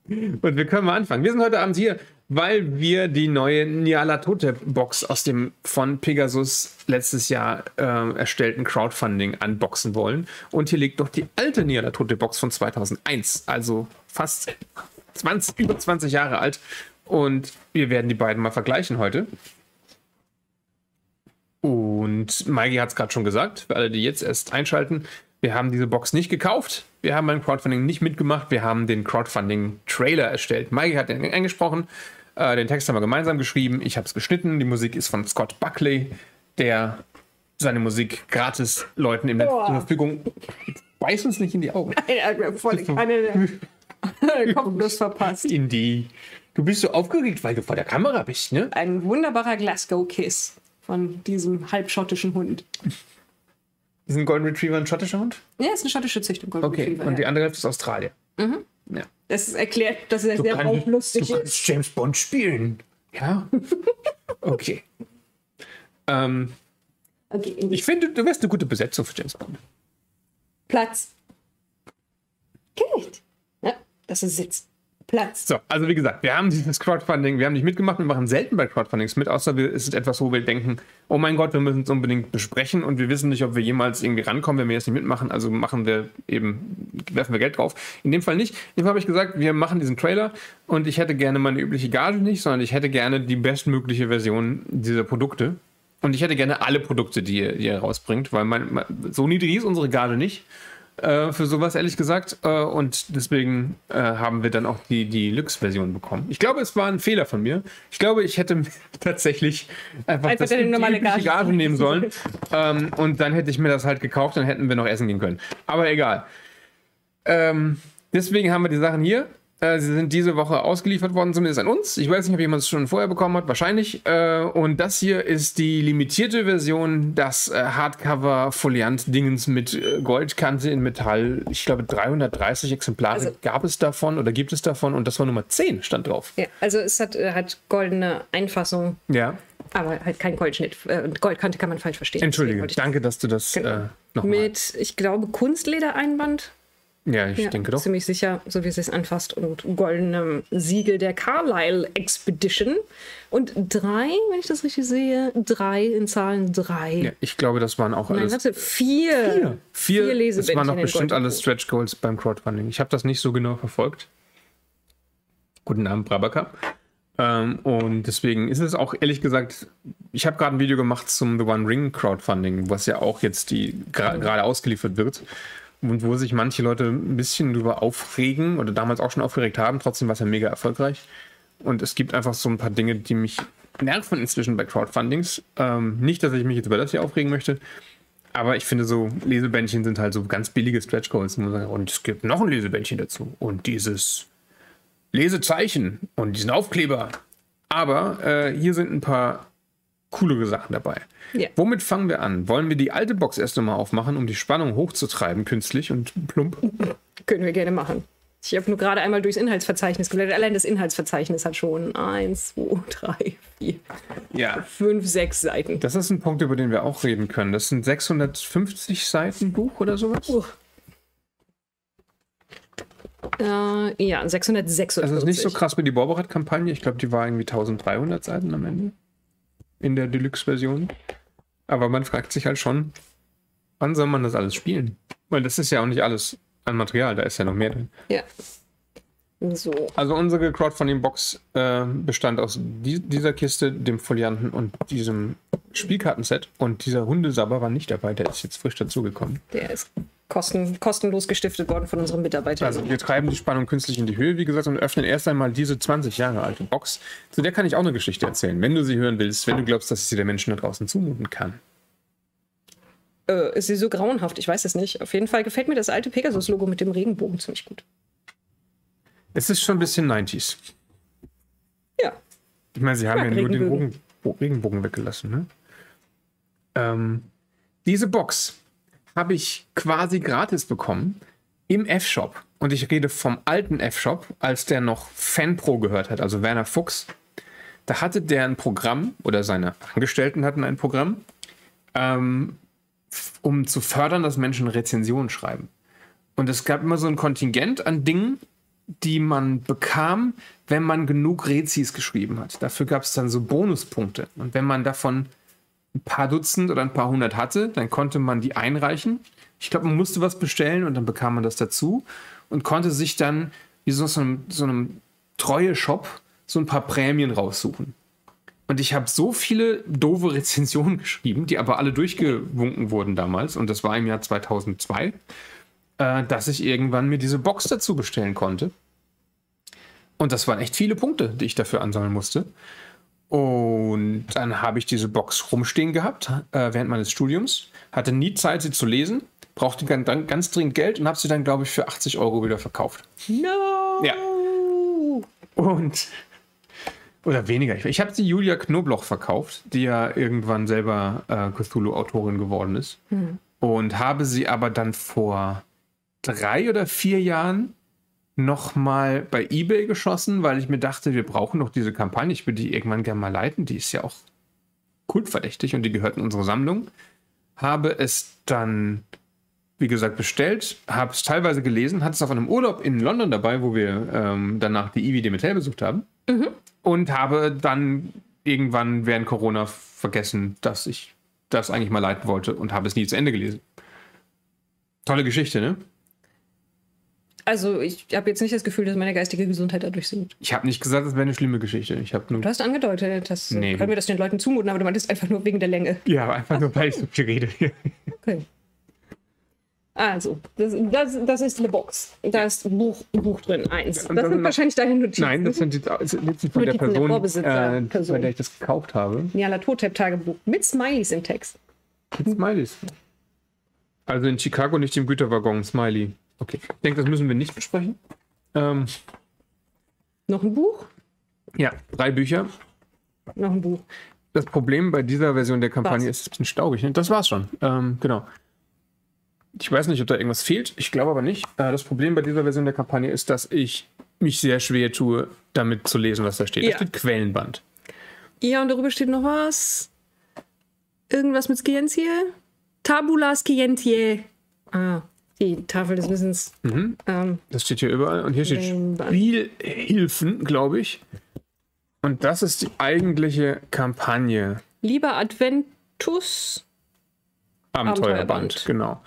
Und wir können mal anfangen. Wir sind heute Abend hier, weil wir die neue Nyarlathotep-Box aus dem von Pegasus letztes Jahr erstellten Crowdfunding unboxen wollen. Und hier liegt noch die alte Nyarlathotep-Box von 2001, also fast über 20 Jahre alt. Und wir werden die beiden mal vergleichen heute. Und Maigi hat es gerade schon gesagt, für alle, die jetzt erst einschalten, wir haben diese Box nicht gekauft, wir haben beim Crowdfunding nicht mitgemacht, wir haben den Crowdfunding-Trailer erstellt. Maigi hat den eingesprochen, den Text haben wir gemeinsam geschrieben, ich habe es geschnitten, die Musik ist von Scott Buckley, der seine Musik gratis Leuten im Netz zur Verfügung... Beiß uns nicht in die Augen. Voll keine Kopfnuss verpasst. Du bist so aufgeregt, weil du vor der Kamera bist, ne? Ein wunderbarer Glasgow-Kiss von diesem halbschottischen Hund. Ist ein Golden Retriever ein schottischer Hund? Ja, ist eine schottische Züchtung. Golden Okay, Retriever, und die andere Hälfte ist Australien. Mhm. Ja. Das erklärt, dass er sehr auflustig ist. Du kannst James Bond spielen. Ja? Okay. Okay, ich finde, du wärst eine gute Besetzung für James Bond. Platz. Gut. Ja, dass er sitzt. Platz. So, also wie gesagt, wir haben dieses Crowdfunding, wir haben nicht mitgemacht, wir machen selten bei Crowdfundings mit, außer es ist etwas, wo wir denken, oh mein Gott, wir müssen es unbedingt besprechen und wir wissen nicht, ob wir jemals irgendwie rankommen, wenn wir jetzt nicht mitmachen, also werfen wir Geld drauf. In dem Fall nicht. In dem Fall habe ich gesagt, wir machen diesen Trailer und ich hätte gerne meine übliche Gage nicht, sondern ich hätte gerne die bestmögliche Version dieser Produkte und ich hätte gerne alle Produkte, die ihr rausbringt, weil so niedrig ist unsere Gage nicht. Für sowas, ehrlich gesagt. Und deswegen haben wir dann auch die Deluxe-Version bekommen. Ich glaube, es war ein Fehler von mir. Ich glaube, ich hätte tatsächlich einfach die normale Gage nehmen sollen. Und dann hätte ich mir das halt gekauft, dann hätten wir noch essen gehen können. Aber egal. Deswegen haben wir die Sachen hier. Sie sind diese Woche ausgeliefert worden, zumindest an uns. Ich weiß nicht, ob jemand es schon vorher bekommen hat, wahrscheinlich. Und das hier ist die limitierte Version, das Hardcover-Foliant-Dingens mit Goldkante in Metall. Ich glaube, 330 Exemplare gab es davon oder gibt es davon und das war Nummer 10, stand drauf. Ja, also es hat goldene Einfassung. Ja. Aber halt kein Goldschnitt. Goldkante kann man falsch verstehen. Entschuldige, danke, dass du das nochmal... Mit, ich glaube, Kunstledereinband. Ja, ich denke doch. Ziemlich sicher, so wie es sich anfasst. Und goldenem Siegel der Carlisle Expedition. Und 3, wenn ich das richtig sehe, 3 in Zahlen 3. Ja, ich glaube, das waren auch alles... Nein, warte, 4 Lesebändchen. Das waren doch bestimmt alles Stretch Goals beim Crowdfunding. Ich habe das nicht so genau verfolgt. Guten Abend, Brabaka. Und deswegen ist es auch, ehrlich gesagt, ich habe gerade ein Video gemacht zum The One Ring Crowdfunding, was ja auch jetzt gerade ausgeliefert wird. Und wo sich manche Leute ein bisschen drüber aufregen oder damals auch schon aufgeregt haben, trotzdem war es ja mega erfolgreich. Und es gibt einfach so ein paar Dinge, die mich nerven inzwischen bei Crowdfundings. Nicht, dass ich mich jetzt über das hier aufregen möchte, aber ich finde, so Lesebändchen sind halt so ganz billige Stretch Goals. Und es gibt noch ein Lesebändchen dazu und dieses Lesezeichen und diesen Aufkleber. Aber hier sind ein paar coolere Sachen dabei. Ja. Womit fangen wir an? Wollen wir die alte Box erst einmal aufmachen, um die Spannung hochzutreiben, künstlich und plump? Können wir gerne machen. Ich habe nur gerade einmal durchs Inhaltsverzeichnis geblättert. Allein das Inhaltsverzeichnis hat schon 1, 2, 3, 4, 5, 6 Seiten. Das ist ein Punkt, über den wir auch reden können. Das sind 650 Seiten Buch oder sowas? Ja, 646. Also das ist nicht so krass wie die Borberat-Kampagne. Ich glaube, die war irgendwie 1300 Seiten am Ende. In der Deluxe-Version. Aber man fragt sich halt schon, wann soll man das alles spielen? Weil das ist ja auch nicht alles an Material, da ist ja noch mehr drin. Ja. So. Also unsere Crowdfunding-Box bestand aus dieser Kiste, dem Folianten und diesem Spielkartenset. Und dieser Hundesabber war nicht dabei, der ist jetzt frisch dazugekommen. Der ist kostenlos gestiftet worden von unseren Mitarbeitern. Also wir treiben die Spannung künstlich in die Höhe, wie gesagt, und öffnen erst einmal diese 20 Jahre alte Box. Zu der kann ich auch eine Geschichte erzählen, wenn du sie hören willst, wenn du glaubst, dass ich sie der Menschen da draußen zumuten kann. Ist sie so grauenhaft? Ich weiß es nicht. Auf jeden Fall gefällt mir das alte Pegasus-Logo mit dem Regenbogen ziemlich gut. Es ist schon ein bisschen 90s. Ja. Ich meine, sie haben ja nur den Regenbogen weggelassen, ne? Diese Box habe ich quasi gratis bekommen im F-Shop. Und ich rede vom alten F-Shop, als der noch FanPro gehört hat, also Werner Fuchs. Da hatte der ein Programm, oder seine Angestellten hatten ein Programm, um zu fördern, dass Menschen Rezensionen schreiben. Und es gab immer so ein Kontingent an Dingen, die man bekam, wenn man genug Rezis geschrieben hat. Dafür gab es dann so Bonuspunkte. Und wenn man davon ein paar Dutzend oder ein paar hundert hatte, dann konnte man die einreichen. Ich glaube, man musste was bestellen und dann bekam man das dazu und konnte sich dann, wie so einem Treue-Shop, so ein paar Prämien raussuchen. Und ich habe so viele doofe Rezensionen geschrieben, die aber alle durchgewunken wurden damals, und das war im Jahr 2002, dass ich irgendwann mir diese Box dazu bestellen konnte. Und das waren echt viele Punkte, die ich dafür ansammeln musste. Und dann habe ich diese Box rumstehen gehabt während meines Studiums, hatte nie Zeit, sie zu lesen, brauchte dann ganz dringend Geld und habe sie dann, glaube ich, für 80 € wieder verkauft. No! Ja. Oder weniger. Ich habe die Julia Knobloch verkauft, die ja irgendwann selber Cthulhu-Autorin geworden ist. Und habe sie aber dann vor 3 oder 4 Jahren nochmal bei eBay geschossen, weil ich mir dachte, wir brauchen doch diese Kampagne. Ich würde die irgendwann gerne mal leiten. Die ist ja auch kultverdächtig und die gehört in unsere Sammlung. Habe es dann, wie gesagt, bestellt, habe es teilweise gelesen, hatte es auf einem Urlaub in London dabei, wo wir danach die Ivy Demetel besucht haben. Und habe dann irgendwann während Corona vergessen, dass ich das eigentlich mal leiten wollte und habe es nie zu Ende gelesen. Tolle Geschichte, ne? Also ich habe jetzt nicht das Gefühl, dass meine geistige Gesundheit dadurch sinkt. Ich habe nicht gesagt, das wäre eine schlimme Geschichte. Du hast angedeutet, dass können wir das den Leuten zumuten, aber du meintest einfach nur wegen der Länge. Ja, einfach nur, weil ich so viel rede. Okay. Also, das ist eine Box. Da ist ein Buch drin, 1. Das sind wahrscheinlich deine Notizen. Nein, das sind Notizen von der Person, bei der ich das gekauft habe. Nyarlathotep-Tagebuch mit Smileys im Text. Mit Smileys? Also in Chicago nicht im Güterwaggon, Smiley. Okay, ich denke, das müssen wir nicht besprechen. Noch ein Buch? Ja, 3 Bücher. Noch ein Buch. Das Problem bei dieser Version der Kampagne ist ein bisschen staubig. Ne? Das war's schon. Genau. Ich weiß nicht, ob da irgendwas fehlt. Ich glaube aber nicht. Das Problem bei dieser Version der Kampagne ist, dass ich mich sehr schwer tue, damit zu lesen, was da steht. Da steht Quellenband. Ja, und darüber steht noch was. Irgendwas mit Scientie? Tabula Scientie. Die Tafel des Wissens. Das steht hier überall. Und hier steht Spielhilfen, glaube ich. Und das ist die eigentliche Kampagne. Lieber Adventus. Abenteuerband, genau.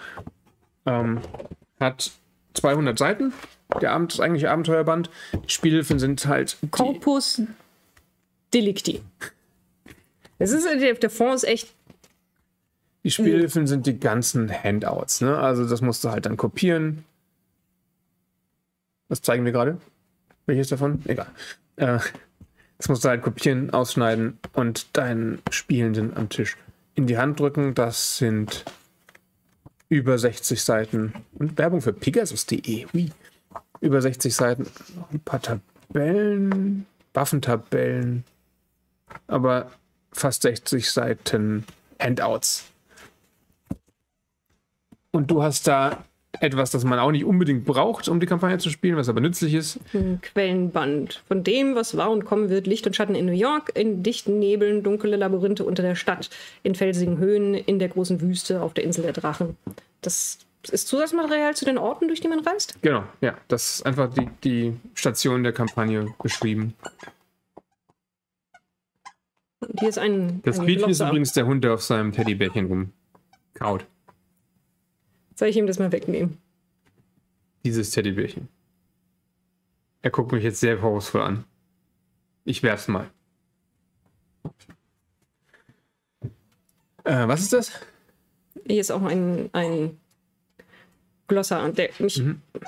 Hat 200 Seiten. Das eigentliche Abenteuerband. Die Spielhilfen sind halt. Corpus Delicti. Das ist, der Fond ist echt. Die Spielhilfen sind die ganzen Handouts, ne? Also das musst du halt dann kopieren. Was zeigen wir gerade? Welches davon? Egal. Das musst du halt kopieren, ausschneiden und deinen Spielenden am Tisch in die Hand drücken. Das sind über 60 Seiten. Und Werbung für Pegasus.de. Über 60 Seiten. Noch ein paar Tabellen, Waffentabellen. Aber fast 60 Seiten Handouts. Und du hast da etwas, das man auch nicht unbedingt braucht, um die Kampagne zu spielen, was aber nützlich ist. Ein Quellenband. Von dem, was war und kommen wird, Licht und Schatten in New York, in dichten Nebeln, dunkle Labyrinthe unter der Stadt, in felsigen Höhen, in der großen Wüste, auf der Insel der Drachen. Das ist Zusatzmaterial zu den Orten, durch die man reist? Genau, ja. Das ist einfach die Station der Kampagne beschrieben. Und hier ist das Quietschen ist übrigens der Hund, der auf seinem Teddybärchen rumkaut. Soll ich ihm das mal wegnehmen? Dieses Teddybärchen. Er guckt mich jetzt sehr vorwurfsvoll an. Ich werf's mal. Was ist das? Hier ist auch ein Glossar, der mich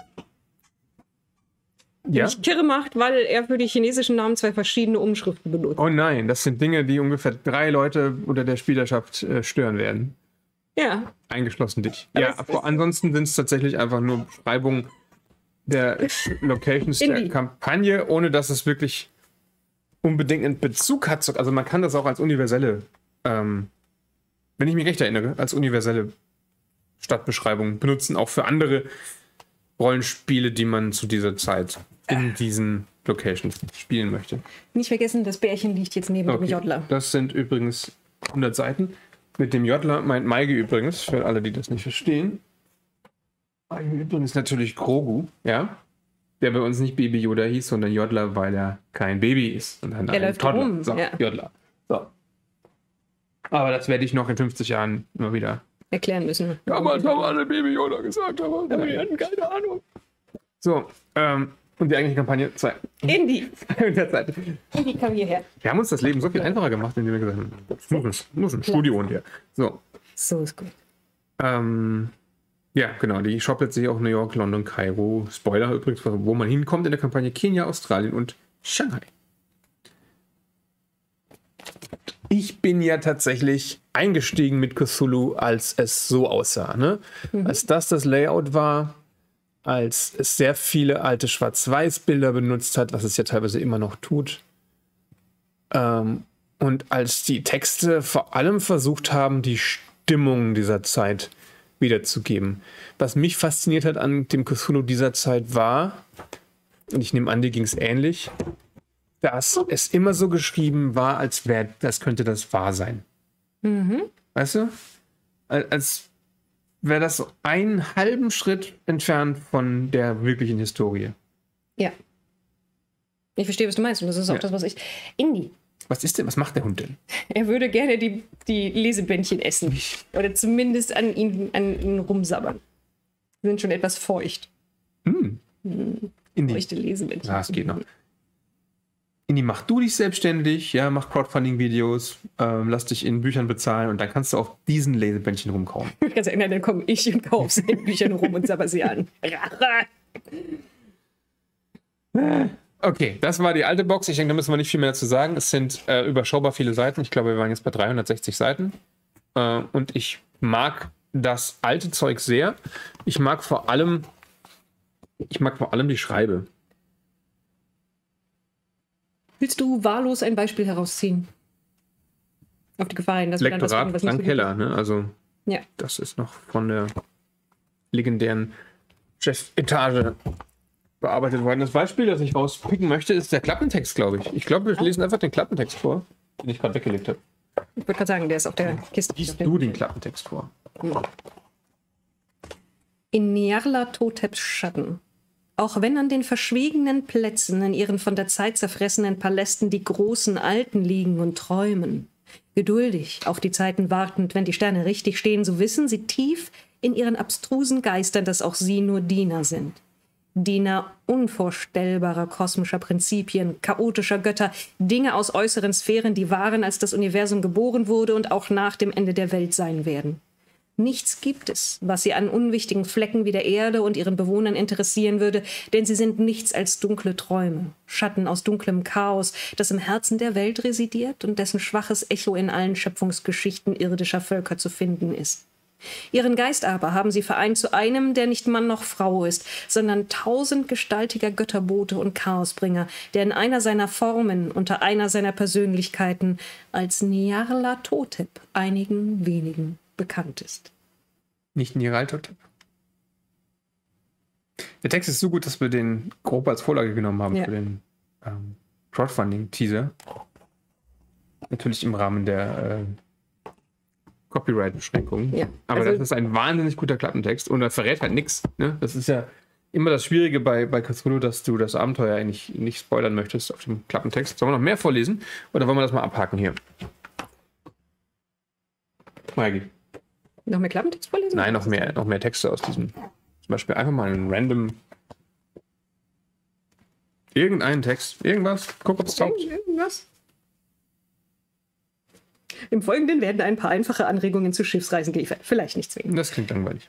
kirre macht, weil er für die chinesischen Namen 2 verschiedene Umschriften benutzt. Oh nein, das sind Dinge, die ungefähr 3 Leute unter der Spielerschaft stören werden. Ja. Eingeschlossen dich. Ja, aber ansonsten sind es tatsächlich einfach nur Beschreibungen der Locations der Kampagne, ohne dass es wirklich unbedingt einen Bezug hat. Also man kann das auch als universelle, wenn ich mich recht erinnere, als universelle Stadtbeschreibung benutzen, auch für andere Rollenspiele, die man zu dieser Zeit in diesen Locations spielen möchte. Nicht vergessen, das Bärchen liegt jetzt neben dem Jodler. Das sind übrigens 100 Seiten. Mit dem Jodler meint Maige übrigens, für alle, die das nicht verstehen. Maige übrigens natürlich Grogu, ja. der bei uns nicht Baby Yoda hieß, sondern Jodler, weil er kein Baby ist. Und dann er läuft rum. So, Jodler. So. Aber das werde ich noch in 50 Jahren immer wieder erklären müssen. Damals haben alle Baby Yoda gesagt, aber wir hatten keine Ahnung. So, und die eigentliche Kampagne 2. Indy. Zeit. Indy, komm hierher. Wir haben uns das Leben so viel einfacher gemacht, indem wir gesagt haben, muss ein Studio und hier. So. So ist gut. Ja, genau. Die Shop sich auch New York, London, Kairo. Spoiler übrigens, wo man hinkommt in der Kampagne: Kenia, Australien und Shanghai. Ich bin ja tatsächlich eingestiegen mit Cthulhu, als es so aussah. Ne? Als das Layout war, als es sehr viele alte Schwarz-Weiß-Bilder benutzt hat, was es ja teilweise immer noch tut. Und als die Texte vor allem versucht haben, die Stimmung dieser Zeit wiederzugeben. Was mich fasziniert hat an dem Cthulhu dieser Zeit war, und ich nehme an, dir ging es ähnlich, dass es immer so geschrieben war, als könnte das wahr sein. Weißt du? Als wäre das so einen halben Schritt entfernt von der wirklichen Historie. Ja. Ich verstehe, was du meinst. Und das ist auch das, was ich... Indy. Was macht der Hund denn? Er würde gerne die Lesebändchen essen. Oder zumindest an ihn rumsabbern. Sie sind schon etwas feucht. Feuchte Lesebändchen. Ja, es geht noch. Indy, mach du dich selbstständig, ja, mach Crowdfunding-Videos, lass dich in Büchern bezahlen und dann kannst du auf diesen Lesebändchen rumkauen. Ganz erinnern, dann komme ich und kaufe in Büchern rum und sabber sie an. Okay, das war die alte Box. Ich denke, da müssen wir nicht viel mehr dazu sagen. Es sind überschaubar viele Seiten. Ich glaube, wir waren jetzt bei 360 Seiten. Und ich mag das alte Zeug sehr. Ich mag vor allem die Schreibe. Willst du wahllos ein Beispiel herausziehen? Auf die Gefahr hin, dass wir dann Lektorat Frank Heller, ne? Also, ja. Das ist noch von der legendären Chefetage bearbeitet worden. Das Beispiel, das ich rauspicken möchte, ist der Klappentext, glaube ich. Ich glaube, wir lesen einfach den Klappentext vor, den ich gerade weggelegt habe. Ich würde gerade sagen, der ist auf der Kiste. Liest du den Klappentext vor? In Nyarlathoteps Schatten. Auch wenn an den verschwiegenen Plätzen in ihren von der Zeit zerfressenen Palästen die großen Alten liegen und träumen, geduldig auf die Zeiten wartend, wenn die Sterne richtig stehen, so wissen sie tief in ihren abstrusen Geistern, dass auch sie nur Diener sind. Diener unvorstellbarer kosmischer Prinzipien, chaotischer Götter, Dinge aus äußeren Sphären, die waren, als das Universum geboren wurde und auch nach dem Ende der Welt sein werden. Nichts gibt es, was sie an unwichtigen Flecken wie der Erde und ihren Bewohnern interessieren würde, denn sie sind nichts als dunkle Träume, Schatten aus dunklem Chaos, das im Herzen der Welt residiert und dessen schwaches Echo in allen Schöpfungsgeschichten irdischer Völker zu finden ist. Ihren Geist aber haben sie vereint zu einem, der nicht Mann noch Frau ist, sondern tausendgestaltiger Götterbote und Chaosbringer, der in einer seiner Formen, unter einer seiner Persönlichkeiten als Nyarlathotep einigen wenigen bekannt ist. Nicht Nyarlathotep. Der Text ist so gut, dass wir den grob als Vorlage genommen haben für den Crowdfunding-Teaser. Natürlich im Rahmen der Copyright-Beschränkungen. Ja, aber also, das ist ein wahnsinnig guter Klappentext und er verrät halt nichts. Ne? Das ist ja immer das Schwierige bei Cthulhu, dass du das Abenteuer eigentlich nicht spoilern möchtest auf dem Klappentext. Sollen wir noch mehr vorlesen oder wollen wir das mal abhaken hier? Maggie. Noch mehr Klappentext vorlesen? Nein, noch mehr Texte aus diesem. Zum Beispiel einfach mal einen random. Irgendeinen Text. Irgendwas. Guck, ob es taugt. Irgendwas. Im Folgenden werden ein paar einfache Anregungen zu Schiffsreisen geliefert. Vielleicht nicht zwingend. Das klingt langweilig.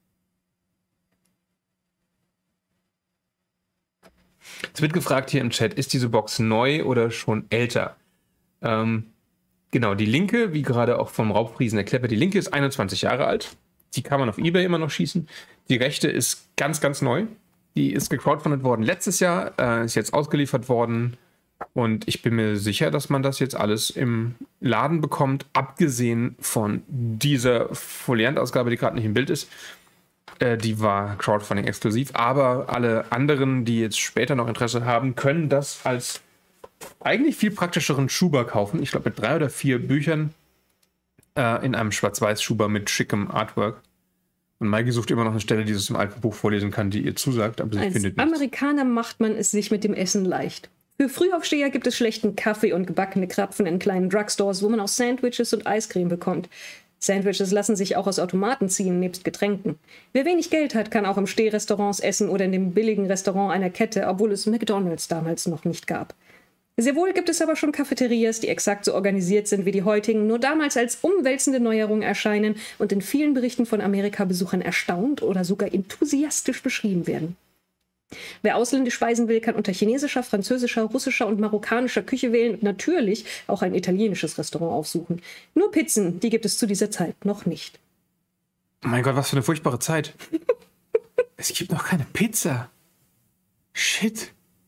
Es wird gefragt hier im Chat, ist diese Box neu oder schon älter? Genau, die linke, wie gerade auch vom Raubfriesen erklärt wird, die linke ist 21 Jahre alt. Die kann man auf eBay immer noch schießen. Die rechte ist ganz, ganz neu. Die ist gecrowdfundet worden letztes Jahr, ist jetzt ausgeliefert worden. Und ich bin mir sicher, dass man das jetzt alles im Laden bekommt, abgesehen von dieser Foliantausgabe, die gerade nicht im Bild ist. Die war Crowdfunding exklusiv, aber alle anderen, die jetzt später noch Interesse haben, können das als eigentlich viel praktischeren Schuber kaufen. Ich glaube mit 3 oder 4 Büchern in einem Schwarz-Weiß-Schuber mit schickem Artwork. Und Maike sucht immer noch eine Stelle, die sie aus dem alten Buch vorlesen kann, die ihr zusagt, aber sie Als findet nichts. Amerikaner macht man es sich mit dem Essen leicht. Für Frühaufsteher gibt es schlechten Kaffee und gebackene Krapfen in kleinen Drugstores, wo man auch Sandwiches und Eiscreme bekommt. Sandwiches lassen sich auch aus Automaten ziehen, nebst Getränken. Wer wenig Geld hat, kann auch im Stehrestaurants essen oder in dem billigen Restaurant einer Kette, obwohl es McDonald's damals noch nicht gab. Sehr wohl gibt es aber schon Cafeterias, die exakt so organisiert sind wie die heutigen, nur damals als umwälzende Neuerung erscheinen und in vielen Berichten von Amerika-Besuchern erstaunt oder sogar enthusiastisch beschrieben werden. Wer ausländisch speisen will, kann unter chinesischer, französischer, russischer und marokkanischer Küche wählen und natürlich auch ein italienisches Restaurant aufsuchen. Nur Pizzen, die gibt es zu dieser Zeit noch nicht. Oh mein Gott, was für eine furchtbare Zeit. Es gibt noch keine Pizza. Shit.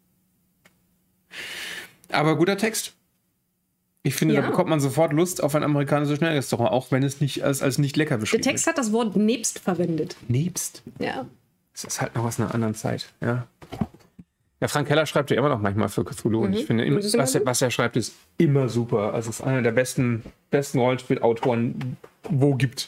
Aber guter Text. Ich finde, Ja. da bekommt man sofort Lust auf ein amerikanisches Schnellrestaurant, auch wenn es nicht als nicht lecker Der beschrieben Text hat das Wort nebst verwendet. wird. Nebst. Ja. Das ist halt noch aus einer anderen Zeit, ja. Ja, Frank Keller schreibt ja immer noch manchmal für Cthulhu. Und ich finde, Das ist immer was er schreibt, ist immer super. Also es ist einer der besten Rollenspielautoren, wo gibt.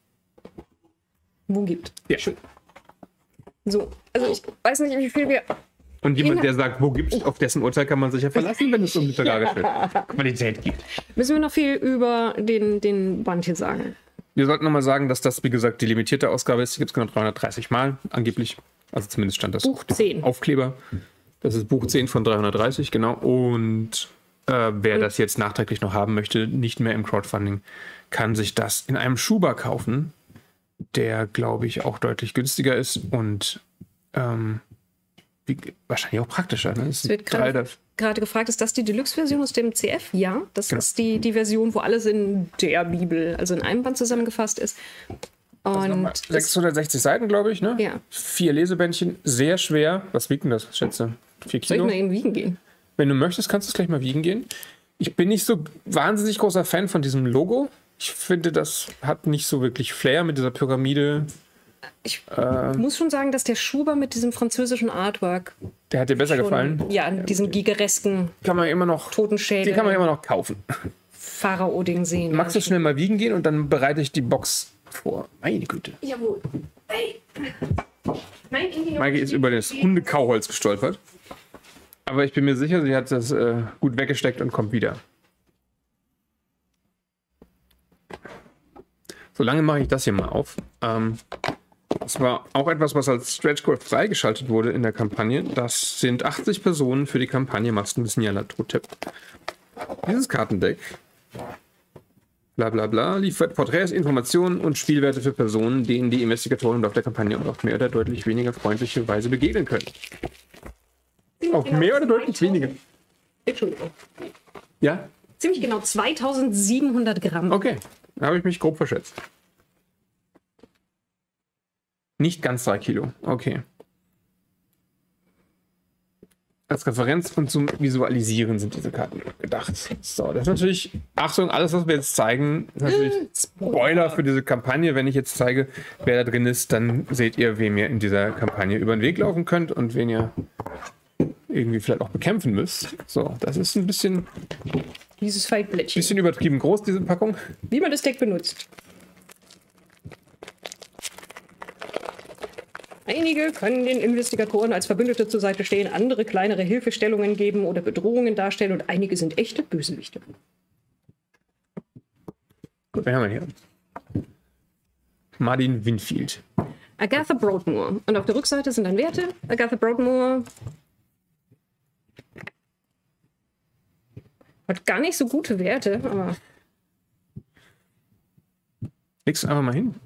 Wo gibt. Ja. Schön. So, also ich weiß nicht, wie viel wir... Und jemand, der sagt, wo gibt's, auf dessen Urteil kann man sich ja verlassen, wenn es um literarische Qualität geht. Müssen wir noch viel über den Band hier sagen? Wir sollten nochmal sagen, dass das, wie gesagt, die limitierte Ausgabe ist. Die gibt es genau 330 Mal, angeblich. Also zumindest stand das Buch 10. Aufkleber. Das ist Buch 10 von 330, genau. Und wer das jetzt nachträglich noch haben möchte, nicht mehr im Crowdfunding, kann sich das in einem Schuber kaufen, der, glaube ich, auch deutlich günstiger ist und wahrscheinlich auch praktischer. Ne? Es wird gerade gefragt, ist das die Deluxe-Version aus dem CF? Ja, das ist die Version, wo alles in der Bibel, also in einem Band zusammengefasst ist. Und 660 Seiten, glaube ich, ne? Ja. 4 Lesebändchen, sehr schwer. Was wiegt denn das, schätze? 4 soll ich Kilo? mal eben wiegen gehen? Wenn du möchtest, kannst du es gleich mal wiegen gehen. Ich bin nicht so wahnsinnig großer Fan von diesem Logo. Ich finde, das hat nicht so wirklich Flair mit dieser Pyramide. Ich muss schon sagen, dass der Schuber mit diesem französischen Artwork Der hat dir besser gefallen. Ja, diesen gigeresken Kann man immer noch, Totenschädel, den kann man immer noch kaufen. Pharao-Ding sehen. Magst du schnell mal wiegen gehen und dann bereite ich die Box vor. Meine Güte. Jawohl. Hey. Nein, Maike ist über das Hundekauholz gestolpert. Aber ich bin mir sicher, sie hat das gut weggesteckt und kommt wieder. Solange mache ich das hier mal auf. Das war auch etwas, was als Stretch Goal freigeschaltet wurde in der Kampagne. Das sind 80 Personen für die Kampagne Masken des Nyarlathotep. Dieses Kartendeck, bla bla bla, liefert Porträts, Informationen und Spielwerte für Personen, denen die Investigatoren auf der Kampagne auf mehr oder deutlich weniger freundliche Weise begegnen können. Auf mehr oder deutlich weniger? Entschuldigung. Ja? Ziemlich genau 2700 Gramm. Okay, da habe ich mich grob verschätzt. Nicht ganz 3 Kilo, okay. Als Referenz und zum Visualisieren sind diese Karten gedacht. So, das ist natürlich, Achtung, alles, was wir jetzt zeigen, ist natürlich Spoiler für diese Kampagne. Wenn ich jetzt zeige, wer da drin ist, dann seht ihr, wem ihr in dieser Kampagne über den Weg laufen könnt und wen ihr irgendwie vielleicht auch bekämpfen müsst. So, das ist ein bisschen Dieses Faltblättchen. übertrieben groß, diese Packung. Wie man das Deck benutzt. Einige können den Investigatoren als Verbündete zur Seite stehen, andere kleinere Hilfestellungen geben oder Bedrohungen darstellen und einige sind echte Bösewichte. Gut, wen haben wir hier? Martin Winfield. Agatha Broadmoor. Und auf der Rückseite sind dann Werte. Agatha Broadmoor hat gar nicht so gute Werte, aber Legst du einfach mal hin.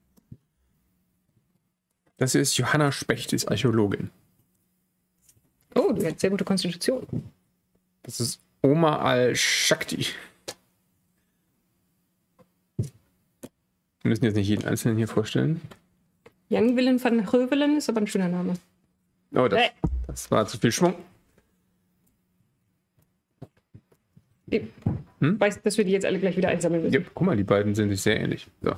Das hier ist Johanna Specht, die ist Archäologin. oh, die hat sehr gute Konstitution. Das ist Oma al-Shakti. Wir müssen jetzt nicht jeden Einzelnen hier vorstellen. Jan Willem van Heuvelen ist aber ein schöner Name. Oh, das war zu viel Schwung. Ich weiß, dass wir die jetzt alle gleich wieder einsammeln müssen. Ja, guck mal, die beiden sehen sich sehr ähnlich. So.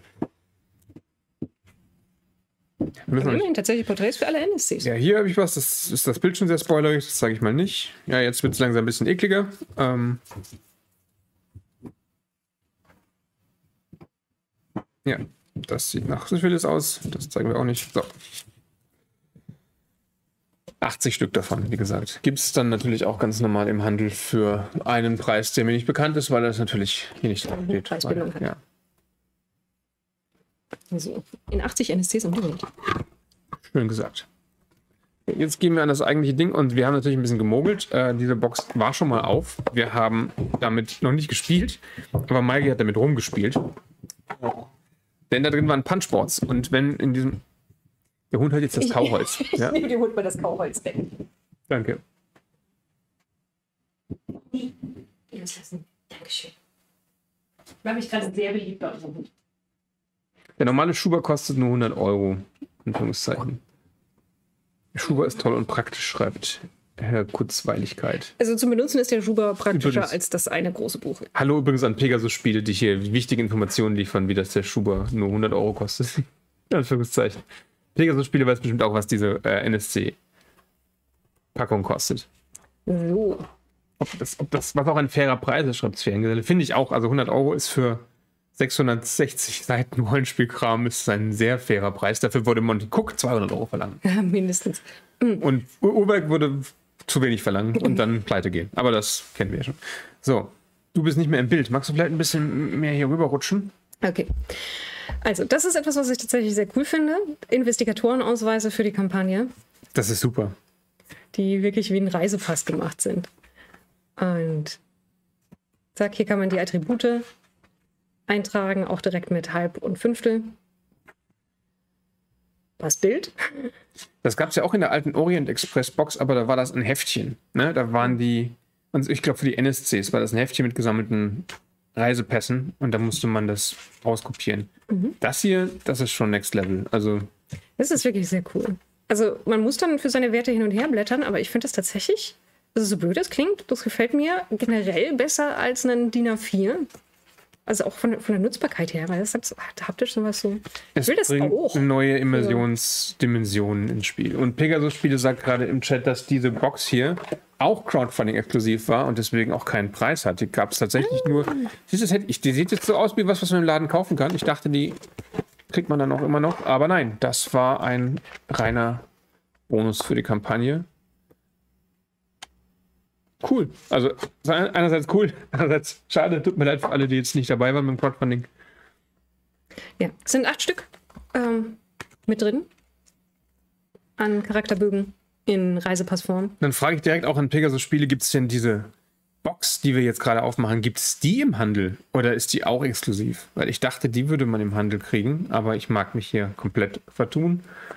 Wir müssen noch nicht- Immerhin tatsächlich Porträts für alle NSCs. Ja, hier habe ich was. Das ist das Bild schon sehr spoilerig. Das sage ich mal nicht. Ja, jetzt wird es langsam ein bisschen ekliger. Ja. Das sieht nach Syphilis aus. Das zeigen wir auch nicht. So. 80 Stück davon, wie gesagt. Gibt es dann natürlich auch ganz normal im Handel für einen Preis, der mir nicht bekannt ist, weil das natürlich hier nicht drauf steht. Preisbindung hat. Ja. Also in 80 NSCs um die Welt. Schön gesagt. Jetzt gehen wir an das eigentliche Ding und wir haben natürlich ein bisschen gemogelt. Diese Box war schon mal auf. Wir haben damit noch nicht gespielt, aber Maike hat damit rumgespielt. Denn da drin waren Punchboards und wenn in diesem... Der Hund hat jetzt das Kauholz. Ich nehme dem Hund mal das Kauholz weg. Danke. Loslassen. Dankeschön. Ich mache mich gerade sehr beliebt bei unserem Hund. Der normale Schuber kostet nur 100 Euro. In Anführungszeichen. Der Schuber ist toll und praktisch, schreibt Herr Kurzweiligkeit. Also zum Benutzen ist der Schuber praktischer Übrigens. als das eine große Buch. Hallo übrigens an Pegasus-Spiele, die hier wichtige Informationen liefern, wie das der Schuber nur 100 Euro kostet. In Anführungszeichen. Pegasus-Spiele weiß bestimmt auch, was diese NSC-Packung kostet. So. Ob das, was auch ein fairer Preis ist, schreibt Sphärengeselle. Finde ich auch. Also 100 Euro ist für 660 Seiten Rollenspielkram ist ein sehr fairer Preis. Dafür würde Monty Cook 200 Euro verlangen. Ja, mindestens. Und Urwerk würde zu wenig verlangen und dann pleite gehen. Aber das kennen wir ja schon. So, du bist nicht mehr im Bild. Magst du vielleicht ein bisschen mehr hier rüber rutschen? Okay. Also, das ist etwas, was ich tatsächlich sehr cool finde. Investigatorenausweise für die Kampagne, Das ist super. die wirklich wie ein Reisepass gemacht sind. Und zack, hier kann man die Attribute eintragen, auch direkt mit Halb und Fünftel. Das Bild. Das gab es ja auch in der alten Orient Express Box, aber da war das ein Heftchen. Ne? Da waren die, und ich glaube für die NSCs war das ein Heftchen mit gesammelten Reisepässen und da musste man das rauskopieren. Das hier, das ist schon Next Level. Also Das ist wirklich sehr cool. Also man muss dann für seine Werte hin und her blättern, aber ich finde das tatsächlich, also so blöd das klingt, das gefällt mir generell besser als ein DIN A4. Also auch von der Nutzbarkeit her, weil das hat haptisch sowas so. Ich will das bringt auch. neue Immersionsdimensionen ins Spiel. Und Pegasus-Spiele sagt gerade im Chat, dass diese Box hier auch Crowdfunding-exklusiv war und deswegen auch keinen Preis hat. Die gab es tatsächlich nur. Die sieht jetzt so aus wie was man im Laden kaufen kann. Ich dachte, die kriegt man dann auch immer noch. Aber nein, das war ein reiner Bonus für die Kampagne. Cool. Also einerseits cool, andererseits schade. Tut mir leid für alle, die jetzt nicht dabei waren beim Crowdfunding. Ja, es sind 8 Stück mit drin an Charakterbögen in Reisepassform. Dann frage ich direkt auch an Pegasus-Spiele, gibt es denn diese Box, die wir jetzt gerade aufmachen, gibt es die im Handel oder ist die auch exklusiv? Weil ich dachte, die würde man im Handel kriegen, aber ich mag mich hier komplett vertun.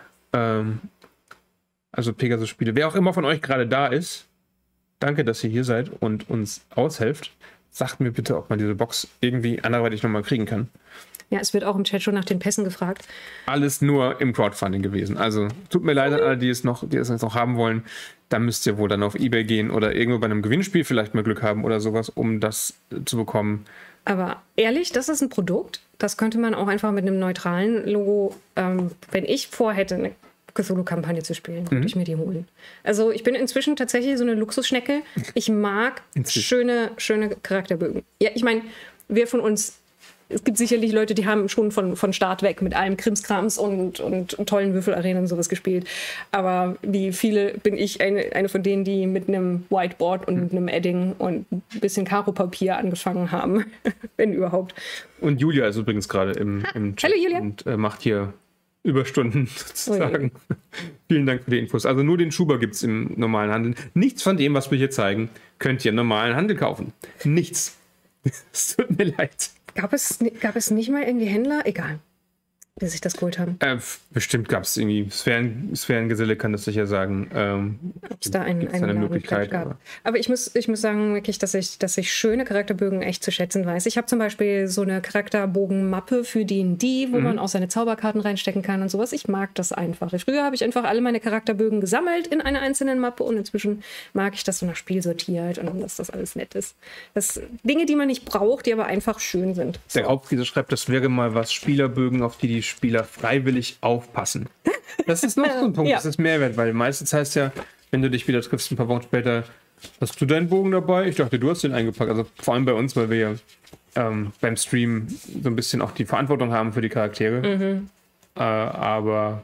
Also Pegasus-Spiele, wer auch immer von euch gerade da ist, danke, dass ihr hier seid und uns aushelft. Sagt mir bitte, ob man diese Box irgendwie anderweitig nochmal kriegen kann. Ja, es wird auch im Chat schon nach den Pässen gefragt. Alles nur im Crowdfunding gewesen. Also tut mir leid an alle, die es jetzt noch haben wollen. Da müsst ihr wohl dann auf eBay gehen oder irgendwo bei einem Gewinnspiel vielleicht mal Glück haben oder sowas, um das zu bekommen. Aber ehrlich, das ist ein Produkt, das könnte man auch einfach mit einem neutralen Logo, wenn ich vorhätte, eine Cthulhu-Kampagne zu spielen, würde ich mir die holen. Also ich bin inzwischen tatsächlich so eine Luxusschnecke. Ich mag schöne Charakterbögen. Ja, ich meine, wer von uns, es gibt sicherlich Leute, die haben schon von Start weg mit allem Krimskrams und tollen Würfelarenen und sowas gespielt. Aber wie viele bin ich eine von denen, die mit einem Whiteboard und einem Edding und ein bisschen Karo-Papier angefangen haben, wenn überhaupt. Und Julia ist übrigens gerade im Chat. Hallo Julia. Und macht hier Überstunden sozusagen. Vielen Dank für die Infos. Also nur den Schuber gibt es im normalen Handel. Nichts von dem, was wir hier zeigen, könnt ihr im normalen Handel kaufen. Nichts. Es tut mir leid. Gab es nicht mal irgendwie Händler? Egal, die sich das geholt haben. Bestimmt gab es irgendwie, Sphärengeselle kann das sicher sagen. Ob es da eine Möglichkeit gab. Aber ich muss sagen, wirklich, dass ich schöne Charakterbögen echt zu schätzen weiß. Ich habe zum Beispiel so eine Charakterbogenmappe für D&D, wo man auch seine Zauberkarten reinstecken kann und sowas. Ich mag das einfach. Früher habe ich einfach alle meine Charakterbögen gesammelt in einer einzelnen Mappe und inzwischen mag ich das so nach Spiel sortiert und dass das alles nett ist. Das Dinge, die man nicht braucht, die aber einfach schön sind. Der Raubkrise schreibt, das wäre mal was, Spielerbögen, auf die Spieler freiwillig aufpassen. Das ist noch so ein Punkt, Ja. Das ist Mehrwert, weil meistens heißt ja, wenn du dich wieder triffst, ein paar Wochen später, Hast du deinen Bogen dabei? Ich dachte, du hast den eingepackt. Also vor allem bei uns, weil wir ja beim Stream so ein bisschen auch die Verantwortung haben für die Charaktere. Aber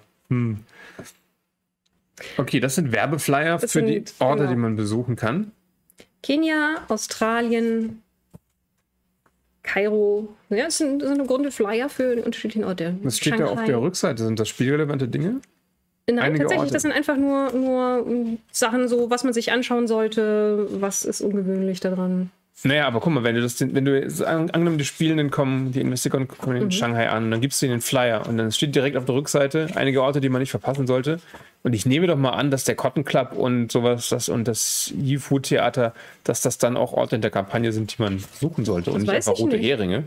okay, das sind Werbeflyer für die Orte, die man besuchen kann. Kenia, Australien, Kairo. Ja, das sind im Grunde Flyer für die unterschiedlichen Orte. Was steht da auf der Rückseite? Sind das spielrelevante Dinge? Nein, tatsächlich, das sind einfach nur Sachen, so was man sich anschauen sollte, was ist ungewöhnlich daran. Naja, aber guck mal, wenn du angenommen, die Spielenden kommen, die Investoren kommen in Shanghai an, dann gibst du ihnen einen Flyer und dann steht direkt auf der Rückseite einige Orte, die man nicht verpassen sollte. Und ich nehme doch mal an, dass der Cotton Club und sowas und das Yifu Theater, dass das dann auch Orte in der Kampagne sind, die man suchen sollte und nicht einfach rote Heringe.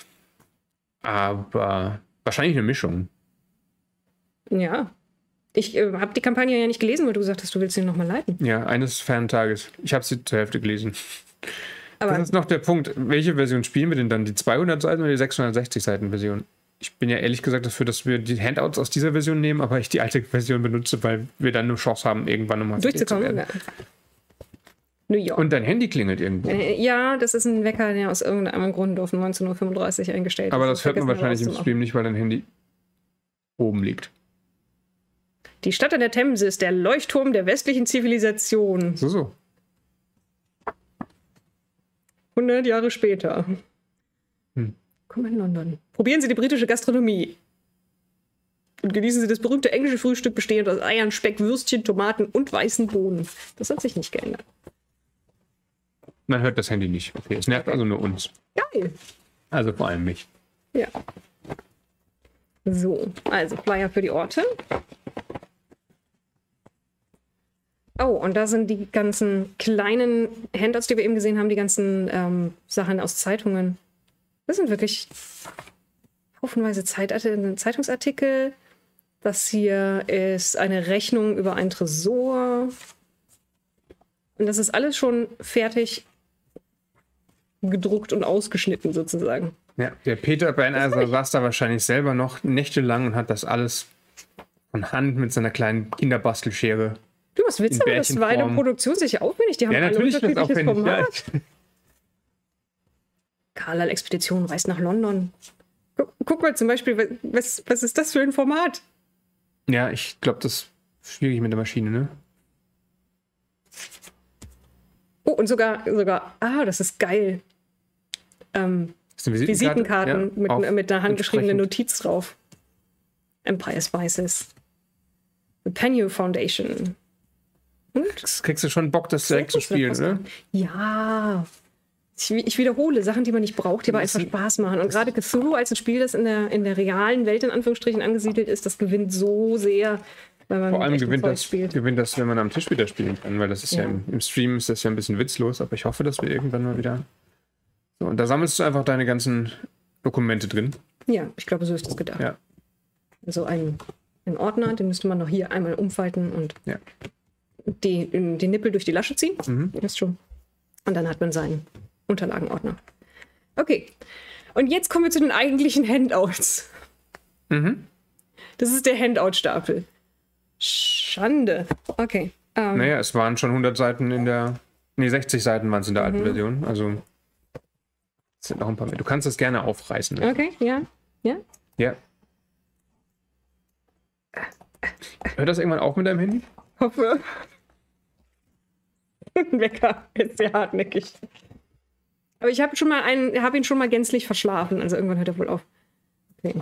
Aber wahrscheinlich eine Mischung. Ja. Ich habe die Kampagne ja nicht gelesen, weil du gesagt hast, du willst sie nochmal leiten. Ja, eines fernen Tages. Ich habe sie zur Hälfte gelesen. Aber das ist noch der Punkt. Welche Version spielen wir denn dann? Die 200 Seiten oder die 660 Seiten Version? Ich bin ja ehrlich gesagt dafür, dass wir die Handouts aus dieser Version nehmen, aber ich die alte Version benutze, weil wir dann eine Chance haben, irgendwann nochmal durchzukommen. Ja. New York. Und dein Handy klingelt irgendwo. Ja, das ist ein Wecker, der aus irgendeinem Grund auf 19:35 Uhr eingestellt ist. Aber das hört man wahrscheinlich im Stream nicht, weil dein Handy oben liegt. Die Stadt an der Themse ist der Leuchtturm der westlichen Zivilisation. So. 100 Jahre später. Komm in London. Probieren Sie die britische Gastronomie. Und genießen Sie das berühmte englische Frühstück bestehend aus Eiern, Speck, Würstchen, Tomaten und weißen Bohnen. Das hat sich nicht geändert. Man hört das Handy nicht. Okay, es nervt also nur uns. Geil. Also vor allem mich. Ja. So, also Flyer für die Orte. Oh, und da sind die ganzen kleinen Handouts, die wir eben gesehen haben, die ganzen Sachen aus Zeitungen. Das sind wirklich haufenweise Zeitungsartikel. Das hier ist eine Rechnung über einen Tresor. Und das ist alles schon fertig gedruckt und ausgeschnitten sozusagen. Ja, der Peter Bernheiser saß da wahrscheinlich selber noch nächtelang und hat das alles von Hand mit seiner kleinen Kinderbastelschere. Du, was willst du? Das war eine Produktion sicher aufwendig. Die haben alle unterschiedliches Format. Ja. Carlyle-Expedition reist nach London. Guck mal zum Beispiel, was ist das für ein Format? Ja, ich glaube, das ist schwierig mit der Maschine, ne? Oh, und sogar, das ist geil. Ist eine Visitenkarten ja, mit einer handgeschriebenen Notiz drauf. Empire Spices. The Penny Foundation. Und? Kriegst du schon Bock, das direkt zu spielen, oder? Ja. Ich wiederhole Sachen, die man nicht braucht, die aber einfach Spaß machen. Und gerade Cthulhu als ein Spiel, das in der realen Welt in Anführungsstrichen angesiedelt ist, das gewinnt so sehr, weil man vor allem gewinnt das, wenn man am Tisch wieder spielen kann, weil das ist ja im Stream ist das ja ein bisschen witzlos, aber ich hoffe, dass wir irgendwann mal wieder... So, und da sammelst du einfach deine ganzen Dokumente drin. Ja, ich glaube, so ist das gedacht. Ja. Also ein Ordner, den müsste man noch hier einmal umfalten und den Nippel durch die Lasche ziehen. Das schon. Und dann hat man seinen Unterlagenordner. Okay. Und jetzt kommen wir zu den eigentlichen Handouts. Das ist der Handout-Stapel. Schande. Okay. Naja, es waren schon 100 Seiten 60 Seiten waren es in der alten Version. Also es sind noch ein paar mehr. Du kannst das gerne aufreißen. Okay, ja. Ja. Hört das irgendwann auf mit deinem Handy? Hoffe. Ein Wecker ist sehr hartnäckig. Aber ich habe ihn schon mal gänzlich verschlafen. Also irgendwann hört er wohl auf. Okay.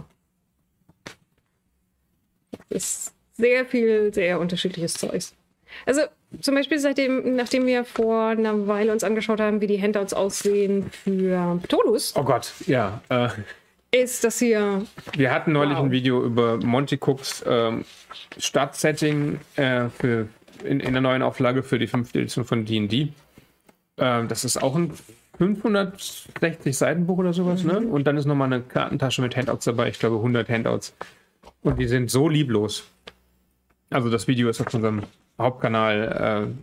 Das ist sehr viel, sehr unterschiedliches Zeugs. Also zum Beispiel nachdem wir vor einer Weile uns angeschaut haben, wie die Handouts aussehen für Ptolus. Oh Gott, ja. Ist das hier... Wir hatten neulich ein Video über Monty Cooks Startsetting in der neuen Auflage für die 5. Edition von D&D. Das ist auch ein 560 Seitenbuch oder sowas, ne? Und dann ist nochmal eine Kartentasche mit Handouts dabei. Ich glaube 100 Handouts. Und die sind so lieblos. Also das Video ist auf unserem Hauptkanal.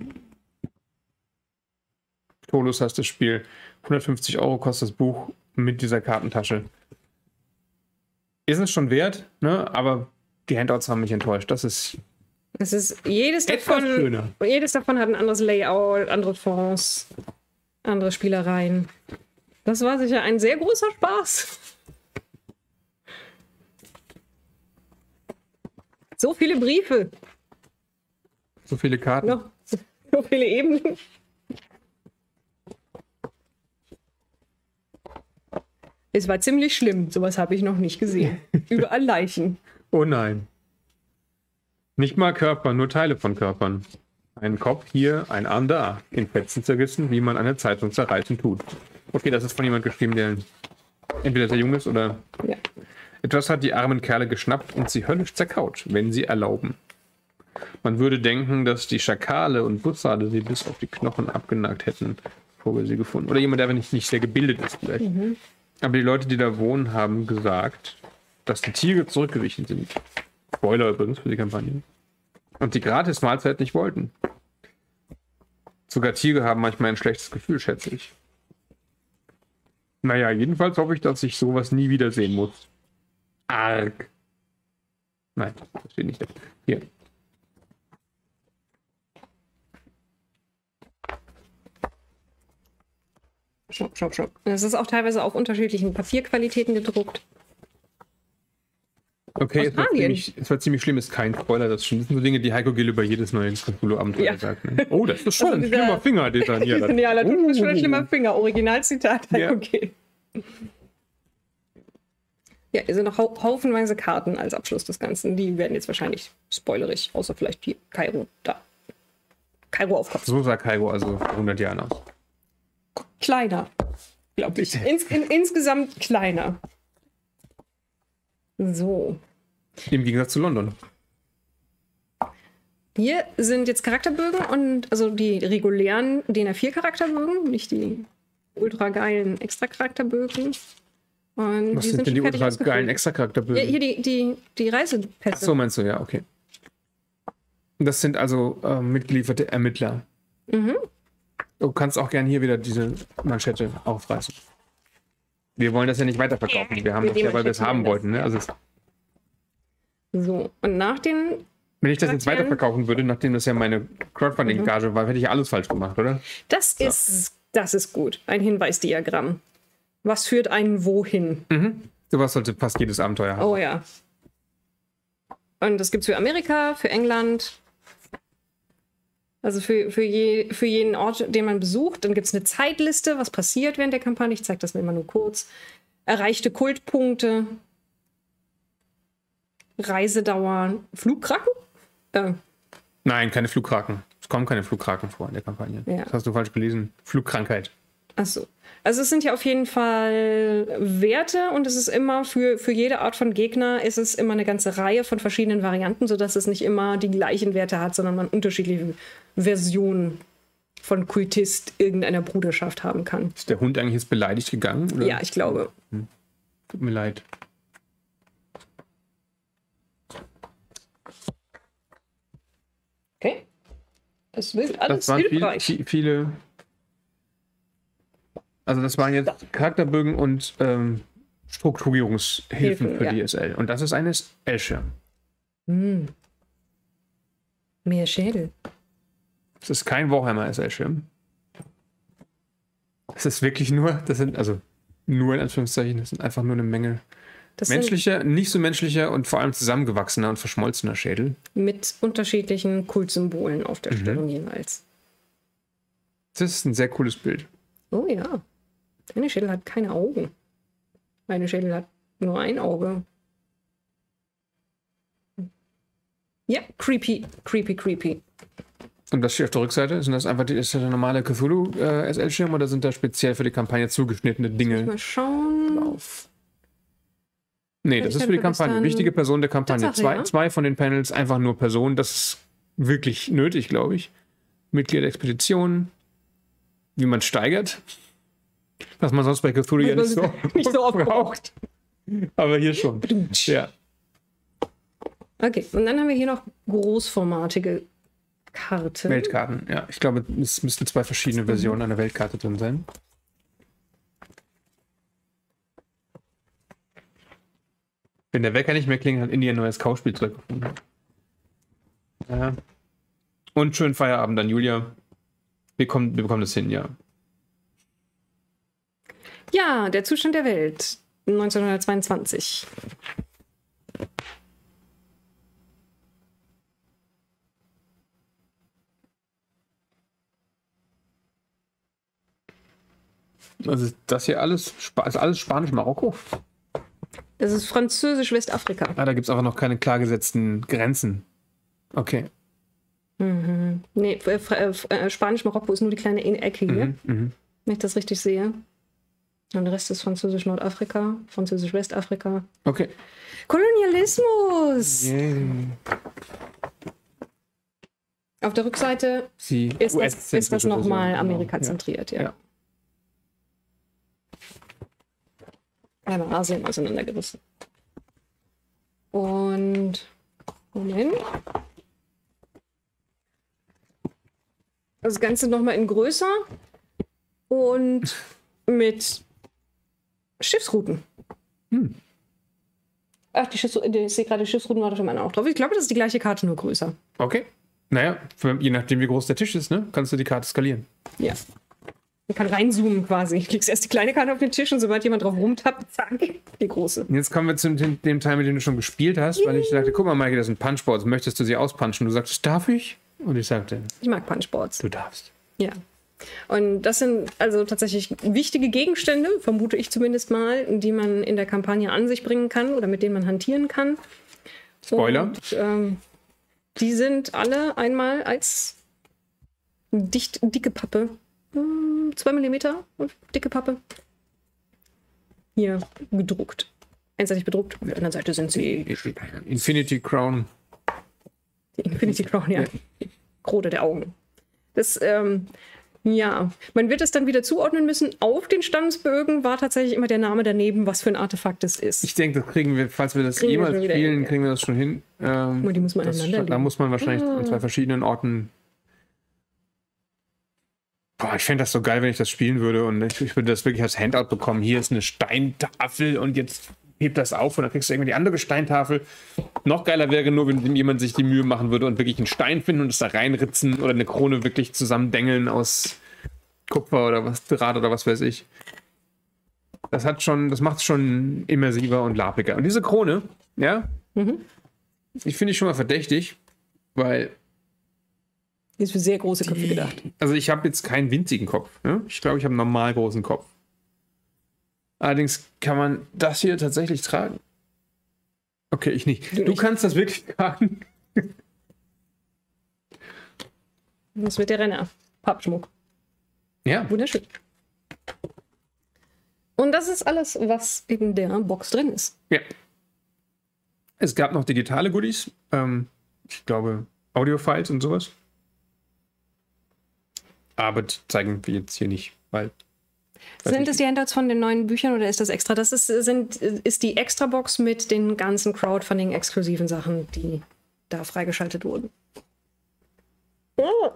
Ptolus heißt das Spiel. 150 € kostet das Buch mit dieser Kartentasche. Ist es schon wert, ne? Aber die Handouts haben mich enttäuscht. Das ist Es ist jedes Etwas davon, schöner. jedes davon hat ein anderes Layout, andere Fonts, andere Spielereien. Das war sicher ein sehr großer Spaß. So viele Briefe, So viele Karten. noch so viele Ebenen. Es war ziemlich schlimm, sowas habe ich noch nicht gesehen. Überall Leichen. Oh nein. Nicht mal Körper, nur Teile von Körpern. Ein Kopf hier, ein Arm da. In Fetzen zerrissen, wie man eine Zeitung zerreißen tut. Okay, das ist von jemand geschrieben, der entweder sehr jung ist oder... Ja. Etwas hat die armen Kerle geschnappt und sie höllisch zerkaut, wenn sie erlauben. Man würde denken, dass die Schakale und Bussarde sie bis auf die Knochen abgenagt hätten, bevor wir sie gefunden. Oder jemand, der nicht sehr gebildet ist vielleicht. Aber die Leute, die da wohnen, haben gesagt, dass die Tiere zurückgewichen sind. Spoiler übrigens für die Kampagne. Und die Gratis-Mahlzeit nicht wollten. Sogar Tiere haben manchmal ein schlechtes Gefühl, schätze ich. Naja, jedenfalls hoffe ich, dass ich sowas nie wiedersehen muss. Arg. Nein, das steht nicht da. Hier. Schau. Es ist auch teilweise auf unterschiedlichen Papierqualitäten gedruckt. Okay, es Australien. war ziemlich schlimm, ist kein Spoiler. Das sind so Dinge, die Heiko Gill über jedes neue Cthulhu-Abenteuer Ja. sagt. Ne? Oh, das ist schon Also ein schlimmer Finger, dieser hier. Ja, das ist schon ein schlimmer Finger. Originalzitat. Ja. Okay. Ja, hier sind noch haufenweise Karten als Abschluss des Ganzen. Die werden jetzt wahrscheinlich spoilerig, außer vielleicht hier Kairo. Da. Kairo auf Kopf. So sah Kairo also vor 100 Jahren aus. Kleiner, glaube ich. Insgesamt kleiner. So. Im Gegensatz zu London. Hier sind jetzt Charakterbögen und also die regulären DIN A4 Charakterbögen, nicht die ultra geilen Extra-Charakterbögen. Und Was die sind denn die schon fertig ultra ausgefüllt. geilen Extra-Charakterbögen? Ja, hier die Reisepässe. Ach so, meinst du, ja, okay. Das sind also mitgelieferte Ermittler. Mhm. Du kannst auch gerne hier wieder diese Manschette aufreißen. Wir wollen das ja nicht weiterverkaufen. Wir haben Wir das ja, weil wir es haben demanschettieren wollten. Ne? Also So, und nach den. wenn ich das jetzt Charakteren- weiterverkaufen würde, nachdem das ja meine Crowdfunding-Gage war, hätte ich alles falsch gemacht, oder? Das ist gut. Ein Hinweisdiagramm. Was führt einen wohin? Sowas sollte fast jedes Abenteuer haben. Oh ja. Und das gibt es für Amerika, für England. Also für jeden Ort, den man besucht. Dann gibt es eine Zeitliste, was passiert während der Kampagne. Ich zeige das mir immer nur kurz. Erreichte Kultpunkte. Reisedauer. Flugkraken? Nein, keine Flugkraken. Es kommen keine Flugkraken vor in der Kampagne. Ja. Das hast du falsch gelesen. Flugkrankheit. Achso. Also es sind ja auf jeden Fall Werte und es ist immer für jede Art von Gegner ist es immer eine ganze Reihe von verschiedenen Varianten, sodass es nicht immer die gleichen Werte hat, sondern man unterschiedliche Versionen von Kultist irgendeiner Bruderschaft haben kann. Ist der Hund eigentlich jetzt beleidigt gegangen? Oder? Ja, ich glaube. Tut mir leid. Okay. Es wird Das alles waren hilfreich. viele. Also das waren jetzt Charakterbögen und Strukturierungshilfen Hilfen, für ja. die SL. Und das ist eine SL-Schirm. Mehr Schädel. Das ist kein Warhammer SL-Schirm. Das ist wirklich nur, das sind, also nur in Anführungszeichen, das sind einfach nur eine Menge Das sind menschlicher, nicht so menschlicher und vor allem zusammengewachsener und verschmolzener Schädel. mit unterschiedlichen Kultsymbolen auf der Stellung jeweils. Das ist ein sehr cooles Bild. Oh ja. Deine Schädel hat keine Augen. Meine Schädel hat nur ein Auge. Ja, creepy. Und das hier auf der Rückseite, sind das einfach ist das der normale Cthulhu SL-Schirm oder sind da speziell für die Kampagne zugeschnittene Dinge Mal schauen. drauf? Nee, das Ich ist für die hätte das Kampagne. dann- Wichtige Person der Kampagne. Tatsache, ja. Zwei von den Panels einfach nur Personen. Das ist wirklich nötig, glaube ich. Mitglied der Expedition, wie man steigert. Was man sonst bei Cthulhu ja nicht so, Nicht so oft braucht. Aber hier schon. Ja. Okay, und dann haben wir hier noch großformatige Karten. Weltkarten, ja. Ich glaube, es müssten zwei verschiedene Versionen einer Weltkarte drin sein. Wenn der Wecker nicht mehr klingelt, hat India ein neues Kauspiel zurückgefunden. Ja. Und schönen Feierabend dann, Julia. Wir bekommen das hin, ja. Ja, der Zustand der Welt 1922. Also das hier alles, ist alles Spanisch-Marokko. Das ist Französisch-Westafrika. Ah, da gibt es aber noch keine klar gesetzten Grenzen. Okay. Mhm. Nee, Spanisch-Marokko ist nur die kleine Ecke hier, wenn ich das richtig sehe. Und der Rest ist Französisch-Nordafrika, Französisch-Westafrika. Okay. Kolonialismus! Yeah. Auf der Rückseite ist das nochmal Amerika zentriert, ja. Einmal Asien auseinandergerissen. Und Moment. Das Ganze nochmal in größer und mit Schiffsrouten. Ach, ich sehe gerade, die Schiffsrouten war da schon mal auch drauf. Ich glaube, das ist die gleiche Karte, nur größer. Okay. Naja, je nachdem, wie groß der Tisch ist, ne, kannst du die Karte skalieren. Ja. Man kann reinzoomen quasi. Du legst erst die kleine Karte auf den Tisch und sobald jemand drauf rumtappt, zack, die große. Jetzt kommen wir zu dem Teil, mit dem du schon gespielt hast, weil ich sagte, guck mal, Maike, das sind Punchboards. Möchtest du sie auspunchen? Du sagtest, darf ich? Und ich sagte, ich mag Punchboards. Du darfst. Ja. Und das sind also tatsächlich wichtige Gegenstände, vermute ich zumindest mal, die man in der Kampagne an sich bringen kann oder mit denen man hantieren kann. Spoiler. Und, die sind alle einmal als dicke Pappe, 2 mm dicke Pappe, hier gedruckt. Einseitig bedruckt. Auf der anderen Seite sind sie Infinity Crown. Die Infinity Crown, ja. Krone der Augen. Das, ja, man wird es dann wieder zuordnen müssen. Auf den Stammesbögen war tatsächlich immer der Name daneben, was für ein Artefakt es ist. Ich denke, das kriegen wir, falls wir das jemals spielen, kriegen wir das schon hin. Und die muss man aneinander da muss man wahrscheinlich an 2 verschiedenen Orten. Boah, ich fände das so geil, wenn ich das spielen würde und ich würde das wirklich als Handout bekommen. Hier ist eine Steintafel und jetzt hebt das auf und dann kriegst du irgendwie die andere Steintafel. Noch geiler wäre nur, wenn jemand sich die Mühe machen würde und wirklich einen Stein finden und es da reinritzen oder eine Krone wirklich zusammendengeln aus Kupfer oder was, Draht oder was weiß ich. Das macht es schon immersiver und lapiger. Und diese Krone, ja, ich finde ich schon mal verdächtig, weil die ist für sehr große Köpfe gedacht. Also ich habe jetzt keinen winzigen Kopf. Ne? Ich glaube, ich habe einen normal großen Kopf. Allerdings kann man das hier tatsächlich tragen. Okay, ich nicht. Du kannst das wirklich tragen. Das wird der Renner. Pappschmuck. Ja. Wunderschön. Und das ist alles, was in der Box drin ist. Ja. Es gab noch digitale Goodies. Ich glaube, Audio-Files und sowas. Aber das zeigen wir jetzt hier nicht, weil. Sind das die Handouts von den neuen Büchern oder ist das extra? Das ist die Extra-Box mit den ganzen Crowdfunding-exklusiven Sachen, die da freigeschaltet wurden. Oh.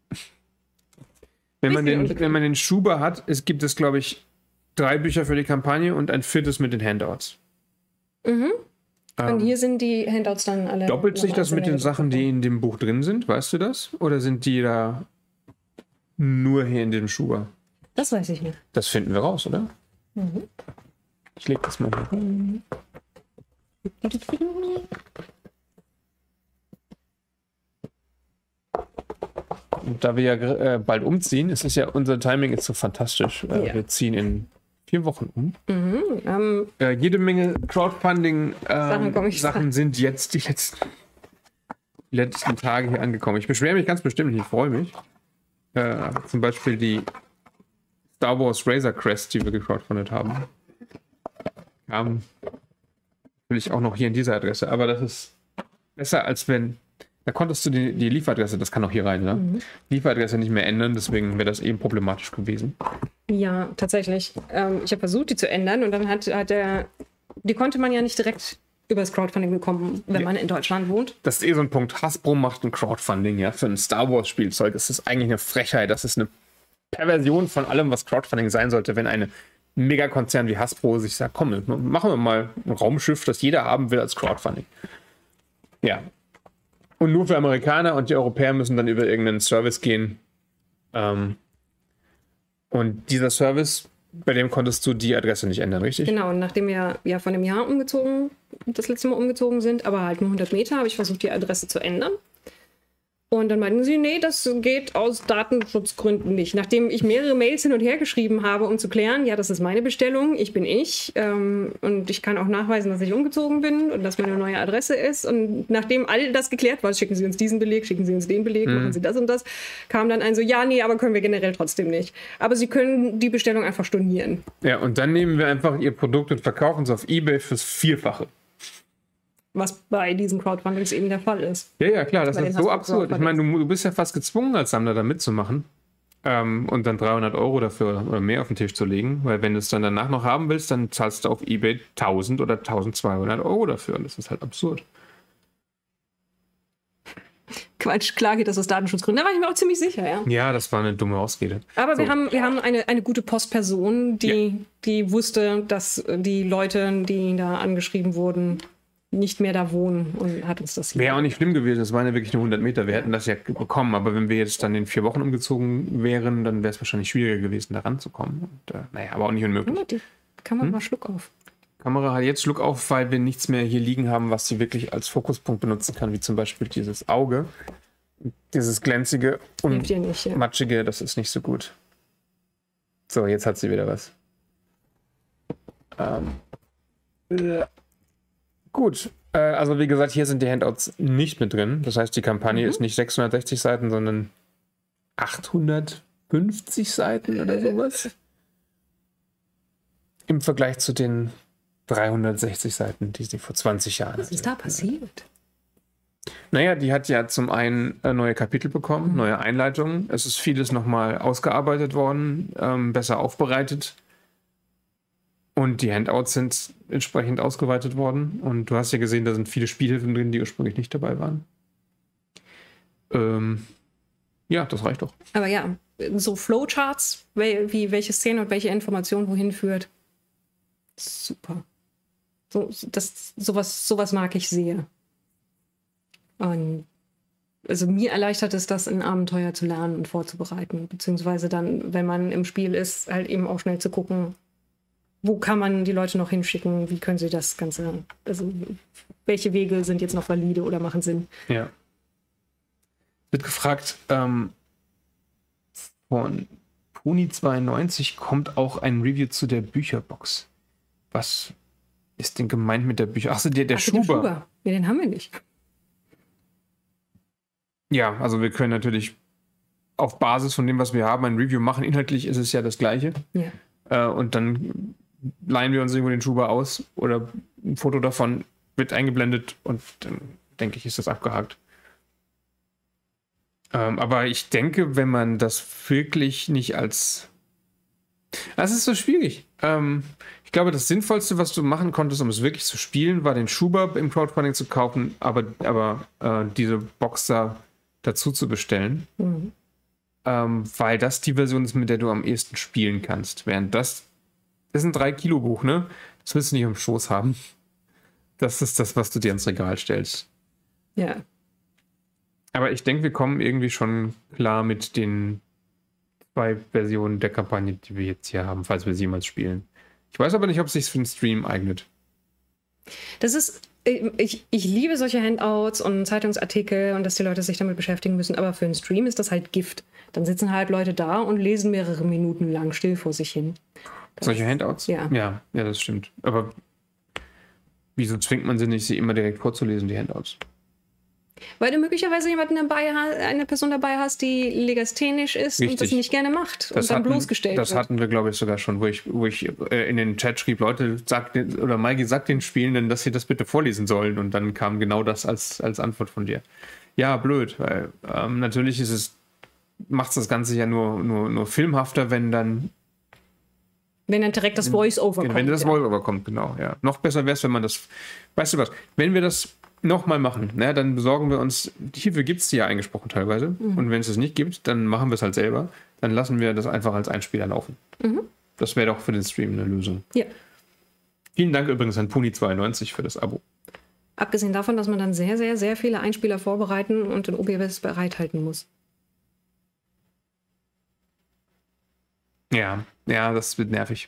Wenn man den Schuber hat, gibt es, glaube ich, 3 Bücher für die Kampagne und ein 4. mit den Handouts. Und hier sind die Handouts dann alle. Doppelt sich das mit den Sachen, die in dem Buch drin sind? Weißt du das? Oder sind die da nur hier in dem Schuber? Das weiß ich nicht. Das finden wir raus, oder? Ich leg das mal hier. Und da wir ja bald umziehen, unser Timing ist so fantastisch. Ja. Wir ziehen in 4 Wochen um. Jede Menge Crowdfunding-Sachen sind jetzt die letzten Tage hier angekommen. Ich beschwere mich ganz bestimmt nicht, ich freue mich. Zum Beispiel die Star Wars Razor Crest, die wir gecrowdfundet haben. Will ich auch noch hier in dieser Adresse, aber das ist besser, als wenn. Da konntest du die Lieferadresse, das kann auch hier rein, ne? Lieferadresse nicht mehr ändern, deswegen wäre das eben problematisch gewesen. Ja, tatsächlich. Ich habe versucht, die zu ändern und dann die konnte man ja nicht direkt über das Crowdfunding bekommen, wenn man in Deutschland wohnt. Das ist so ein Punkt. Hasbro macht ein Crowdfunding, ja, für ein Star Wars Spielzeug. Das ist eigentlich eine Frechheit. Das ist eine Perversion von allem, was Crowdfunding sein sollte, wenn eine Megakonzern wie Hasbro sich sagt, komm, machen wir mal ein Raumschiff, das jeder haben will als Crowdfunding. Ja. Und nur für Amerikaner, und die Europäer müssen dann über irgendeinen Service gehen. Und dieser Service, bei dem konntest du die Adresse nicht ändern, richtig? Genau, und nachdem wir ja von einem Jahr das letzte Mal umgezogen sind, aber halt nur 100 Meter, habe ich versucht, die Adresse zu ändern. Und dann meinten sie, nee, das geht aus Datenschutzgründen nicht. Nachdem ich mehrere Mails hin und her geschrieben habe, um zu klären, ja, das ist meine Bestellung, ich bin ich. Und ich kann auch nachweisen, dass ich umgezogen bin und dass meine neue Adresse ist. Und nachdem all das geklärt war, schicken Sie uns diesen Beleg, schicken Sie uns den Beleg, machen Sie das und das, kam dann ein so, ja, nee, aber können wir generell trotzdem nicht. Aber Sie können die Bestellung einfach stornieren. Ja, und dann nehmen wir einfach Ihr Produkt und verkaufen es auf eBay fürs Vierfache. Was bei diesen Crowdfundings eben der Fall ist. Ja, klar, das ist so absurd. Ich meine, du bist ja fast gezwungen, als Sammler da mitzumachen und dann 300 € dafür oder mehr auf den Tisch zu legen, weil wenn du es dann danach noch haben willst, dann zahlst du auf eBay 1000 oder 1200 € dafür und das ist halt absurd. Quatsch, klar geht das aus Datenschutzgründen. Da war ich mir auch ziemlich sicher, ja. Ja, das war eine dumme Ausrede. Aber So. wir haben eine gute Postperson, die wusste, dass die Leute, die da angeschrieben wurden, nicht mehr da wohnen und hat uns das hier. Wäre auch nicht schlimm gewesen, das waren ja wirklich nur 100 Meter. Wir hätten das ja bekommen, aber wenn wir jetzt dann in 4 Wochen umgezogen wären, dann wäre es wahrscheinlich schwieriger gewesen, da ranzukommen. Und, naja, aber auch nicht unmöglich. Die Kamera mal Schluck auf. Kamera hat jetzt Schluck auf, weil wir nichts mehr hier liegen haben, was sie wirklich als Fokuspunkt benutzen kann, wie zum Beispiel dieses Auge. Dieses glänzige und Nicht, ja. matschige, das ist nicht so gut. So, jetzt hat sie wieder was. Gut, also wie gesagt, hier sind die Handouts nicht mit drin. Das heißt, die Kampagne ist nicht 660 Seiten, sondern 850 Seiten oder sowas. Im Vergleich zu den 360 Seiten, die sie vor 20 Jahren Was ist da passiert? Naja, die hat ja zum einen neue Kapitel bekommen, neue Einleitungen. Es ist vieles nochmal ausgearbeitet worden, besser aufbereitet. Und die Handouts sind entsprechend ausgeweitet worden. Und du hast ja gesehen, da sind viele Spielhilfen drin, die ursprünglich nicht dabei waren. Ja, das reicht doch. Aber ja, so Flowcharts, wie welche Szene und welche Information wohin führt. Super. Sowas mag ich sehr. Und also mir erleichtert es das, ein Abenteuer zu lernen und vorzubereiten. Beziehungsweise dann, wenn man im Spiel ist, halt eben auch schnell zu gucken, wo kann man die Leute noch hinschicken, wie können sie das Ganze, also welche Wege sind jetzt noch valide oder machen Sinn. Ja. Wird gefragt, von Puni92 kommt auch ein Review zu der Bücherbox. Was ist denn gemeint mit der Bücherbox? Achso, der Schuber. Ja, den haben wir nicht. Ja, also wir können natürlich auf Basis von dem, was wir haben, ein Review machen. Inhaltlich ist es ja das Gleiche. Ja. Und dann leihen wir uns irgendwo den Schuber aus oder ein Foto davon wird eingeblendet und dann denke ich, ist das abgehakt. Aber ich denke, wenn man das wirklich nicht als... Das ist so schwierig. Ich glaube, das Sinnvollste, was du machen konntest, um es wirklich zu spielen, war den Schuber im Crowdfunding zu kaufen, aber diese Box da dazu zu bestellen. Mhm. Weil das die Version ist, mit der du am ehesten spielen kannst. Während das ist ein 3-Kilo-Buch, ne? Das willst du nicht im Schoß haben. Das ist das, was du dir ins Regal stellst. Ja. Aber ich denke, wir kommen irgendwie schon klar mit den 2 Versionen der Kampagne, die wir jetzt hier haben, falls wir sie jemals spielen. Ich weiß aber nicht, ob es sich für einen Stream eignet. Das ist, ich liebe solche Handouts und Zeitungsartikel und dass die Leute sich damit beschäftigen müssen, aber für einen Stream ist das halt Gift. Dann sitzen halt Leute da und lesen mehrere Minuten lang still vor sich hin. Solche Handouts? Ja. Ja, das stimmt. Aber wieso zwingt man sie nicht, sie immer direkt vorzulesen, die Handouts? Weil du möglicherweise eine Person dabei hast, die legasthenisch ist und das nicht gerne macht und dann bloßgestellt wird. Das hatten wir, glaube ich, sogar schon, wo ich in den Chat schrieb, Leute, Maigi sagt den Spielenden, dass sie das bitte vorlesen sollen. Und dann kam genau das als Antwort von dir. Ja, blöd, weil natürlich macht es das Ganze ja nur filmhafter, wenn dann direkt das Voice-Over kommt. Wenn das Voice-Over kommt, genau, ja. Noch besser wäre es, wenn man das, weißt du was, wenn wir das nochmal machen, ne, dann besorgen wir uns, hierfür gibt es die ja eingesprochen teilweise, und wenn es das nicht gibt, dann machen wir es halt selber, dann lassen wir das einfach als Einspieler laufen. Mhm. Das wäre doch für den Stream eine Lösung. Ja. Vielen Dank übrigens an Puni92 für das Abo. Abgesehen davon, dass man dann sehr, sehr, sehr viele Einspieler vorbereiten und den OBS bereithalten muss. Ja, das wird nervig.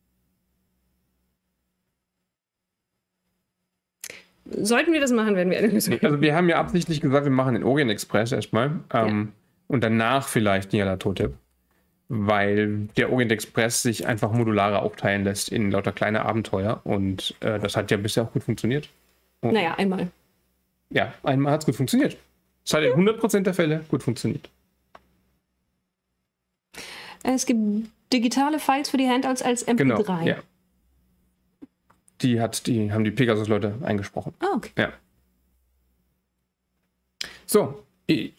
Sollten wir das machen, werden wir eine Lösung. Also wir haben ja absichtlich gesagt, wir machen den Orient Express erstmal und danach vielleicht Nyarlathotep, weil der Orient Express sich einfach modularer aufteilen lässt in lauter kleine Abenteuer und das hat ja bisher auch gut funktioniert. Und Naja, einmal. ja, einmal hat es gut funktioniert. Es hat in 100% der Fälle gut funktioniert. Es gibt digitale Files für die Handouts als MP3. Genau, ja. Die haben die Pegasus-Leute eingesprochen. Ah, okay. Ja. So, hier,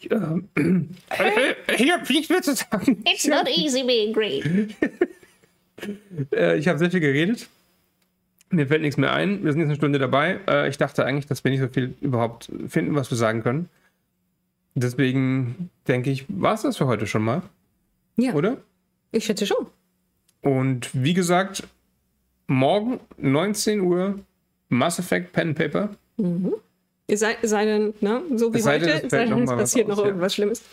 ich will zu sagen. It's not easy being great. Ich habe sehr viel geredet. Mir fällt nichts mehr ein. Wir sind jetzt eine Stunde dabei. Ich dachte eigentlich, dass wir nicht so viel überhaupt finden, was wir sagen können. Deswegen denke ich, war es das für heute schon mal. Ja, Oder? ich schätze schon. Und wie gesagt, morgen 19 Uhr Mass Effect Pen and Paper. Es sei denn, ne, so wie Es sei denn, heute, es fällt noch es mal was passiert aus, noch ja. irgendwas Schlimmes.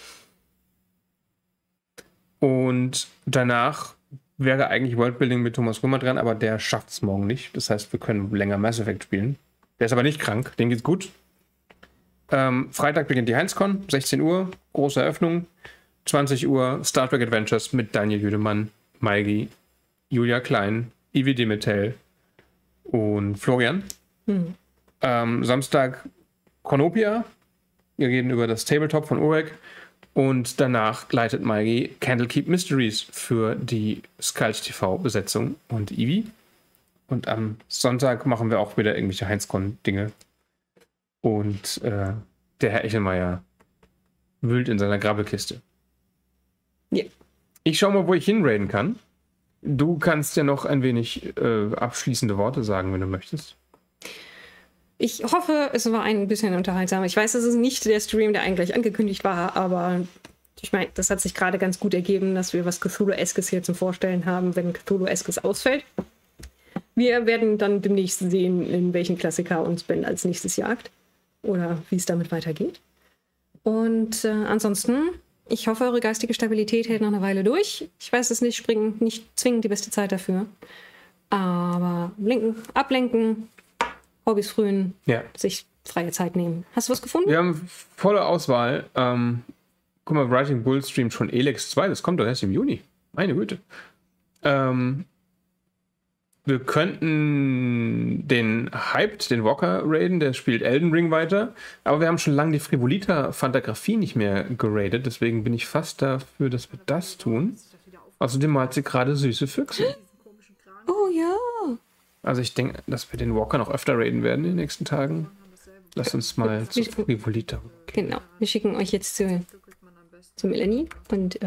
Und danach wäre eigentlich Worldbuilding mit Thomas Römer dran, aber der schafft es morgen nicht. Das heißt, wir können länger Mass Effect spielen. Der ist aber nicht krank, dem geht's gut. Freitag beginnt die Heinzcon, 16 Uhr, große Eröffnung. 20 Uhr Star Trek Adventures mit Daniel Jüdemann, Maigi, Julia Klein, Ivi Demetel und Florian. Samstag Chronopia. Wir reden über das Tabletop von Urek. Und danach leitet Maigi Candlekeep Mysteries für die Skulls TV-Besetzung und Ivi. Und am Sonntag machen wir auch wieder irgendwelche Heinzcon-Dinge. Und der Herr Echelmeier wühlt in seiner Grabbelkiste. Ja. Ich schau mal, wo ich hinraiden kann. Du kannst ja noch ein wenig abschließende Worte sagen, wenn du möchtest. Ich hoffe, es war ein bisschen unterhaltsam. Ich weiß, es ist nicht der Stream, der eigentlich angekündigt war, aber ich meine, das hat sich gerade ganz gut ergeben, dass wir was Cthulhu-eskes hier zum Vorstellen haben, wenn Cthulhu-eskes ausfällt. Wir werden dann demnächst sehen, in welchen Klassiker uns Ben als nächstes jagt oder wie es damit weitergeht. Und ansonsten, ich hoffe, eure geistige Stabilität hält noch eine Weile durch. Ich weiß es nicht, Springen nicht zwingend die beste Zeit dafür. Aber ablenken, Hobbys frühen, sich freie Zeit nehmen. Hast du was gefunden? Wir haben volle Auswahl. Guck mal, Writing Bull streamt schon Elex 2. Das kommt doch erst im Juni. Meine Güte. Wir könnten den Hyped, den Walker raiden. Der spielt Elden Ring weiter. Aber wir haben schon lange die Frivolita-Fantagraphie nicht mehr geradet. Deswegen bin ich fast dafür, dass wir das tun. Außerdem malt sie gerade süße Füchse. Oh ja. Also ich denke, dass wir den Walker noch öfter raiden werden in den nächsten Tagen. Lass uns mal zu Frivolita. Genau. Wir schicken euch jetzt zu Melanie und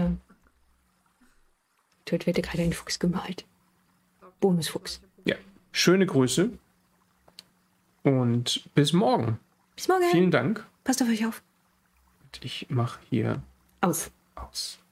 dort wird gerade ein Fuchs gemalt. Bonusfuchs. Ja. Schöne Grüße. Und bis morgen. Bis morgen. Vielen Dank. Passt auf euch auf. Ich mache hier Aus. aus.